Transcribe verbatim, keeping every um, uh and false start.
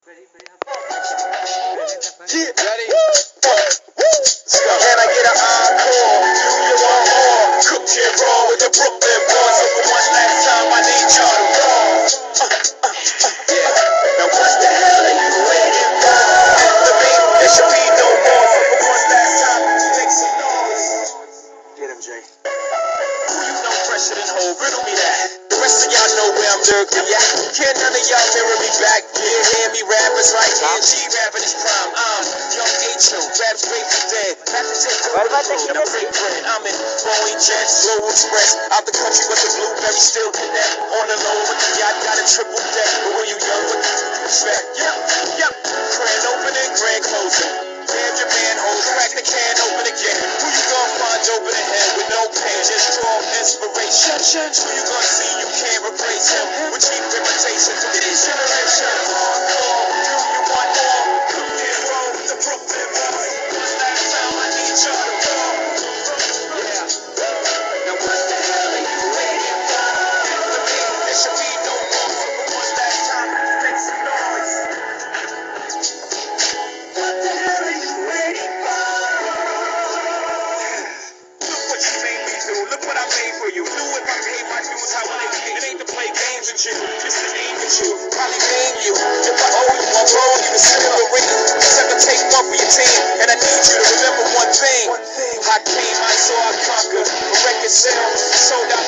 Yeah, ready? So can I get an encore? Do you want more? Cook and raw with the Brooklyn boys. So for one last time, I need y'all to roll. Uh, uh, uh, yeah. Now what the hell are you waiting for? After me, there should be no more. So for one last time, make some noise. Get him, Jay. Who you know fresher than whole? Riddle me that. The rest of y'all know where I'm lurking at. Can't none of y'all mirror me back. Yeah, hear me rappers right here. G rapping his prime. I'm young H O, raps Grateful Dead. Have to take over the road. I'm break bread. I'm in Boeing Jets, Global Express. Out the country, but the blueberry still connect. On the low with the yacht, got a triple deck. But when you young, what you expect? Yep, yep. Grand opening, grand closing. Damn your manhole, crack the can open again. Who you gonna find open ahead with no pain? Just draw inspiration. Who you gonna see you can't replace him with cheap imitations of this generation? Hardcore, do you want more? Cook and roll with the Brooklyn boys. One last time, I need y'all to roll. Yeah. Now what the hell are you waiting for? After me, there should be no more. So for one last time, make some noise. What the hell are you waiting for? Look what you made me do. Look what I made for you. Knew if I paid my dues, how would I pay? It ain't to play games with you, just to aim at you. Probably name you. If I owe you, I'll roll you to spill the ring. Except I take one for your team, and I need you to remember one thing. I came, I saw, I conquered. A record sale, sold out